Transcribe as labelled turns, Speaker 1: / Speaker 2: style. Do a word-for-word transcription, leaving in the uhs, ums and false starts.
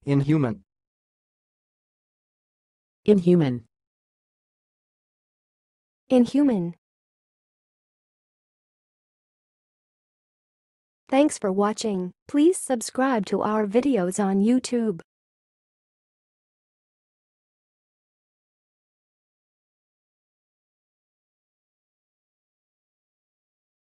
Speaker 1: Inhuman.
Speaker 2: Inhuman.
Speaker 3: Inhuman. Thanks for watching. Please subscribe to our videos on YouTube.